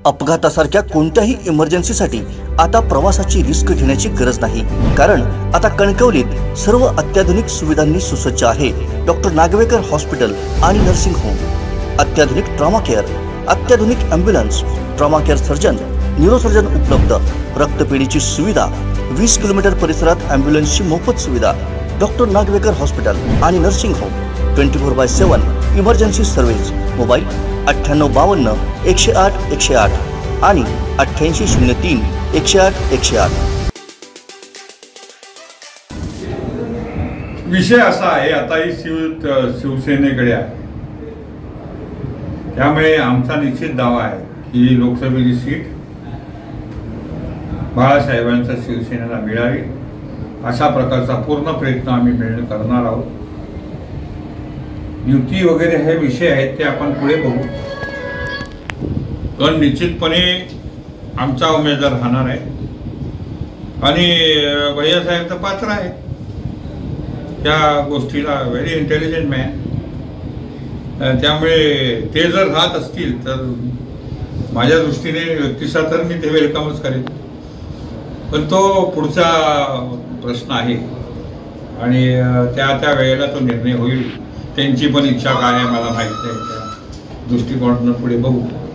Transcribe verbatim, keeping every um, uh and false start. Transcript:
अपघातासारख्या कोणत्याही इमर्जन्सीसाठी आता प्रवासाची रिस्क घेण्याची गरज नाही, कारण आता कणकवलीत सर्व अत्याधुनिक सुविधांनी सुसज्ज आहे डॉक्टर नागवेकर हॉस्पिटल आणि नर्सिंग होम। अत्याधुनिक ट्रॉमा केअर, अत्याधुनिक ambulance, trauma care surgeon, neurosurgeon उपलब्ध, रक्तपेढीची सुविधा, वीस किलोमीटर परिसरात ॲम्ब्युलन्सची मोफत सुविधा। डॉक्टर नागवेकर हॉस्पिटल आणि nursing home twenty four by seven emergency service. Mobile अठ्ठ्याण्णव बावन्न एकशे आठ एकशे आठ आणि अठ्ठ्याऐंशी शून्य तीन एकशे आठ एकशे आठ। विषय असा आहे, आता ही शिव शिवसेनेकडे आहे, त्यामुळे आमचा निश्चित दावा आहे की लोकसभेची सीट बाळासाहेबांच्या शिवसेनेला मिळावी, अशा प्रकारचा पूर्ण प्रयत्न आम्ही मिळणं करणार आहोत। युती वगैरे हे विषय आहेत ते आपण पुढे बघू, पण निश्चितपणे आमचा उमेदवार राहणार आहे आणि भैयासाहेब तर पात्र आहे त्या गोष्टीला, व्हेरी इंटेलिजंट मॅन, त्यामुळे ते जर राहत असतील तर माझ्या दृष्टीने व्यक्तिशः तर मी ते वेलकमच करेन, पण तो पुढचा प्रश्न आहे आणि त्या त्या वेळेला तो निर्णय होईल। त्यांची पण इच्छा काय आहे मला माहीत नाही, त्या दृष्टिकोनातून पुढे बघू।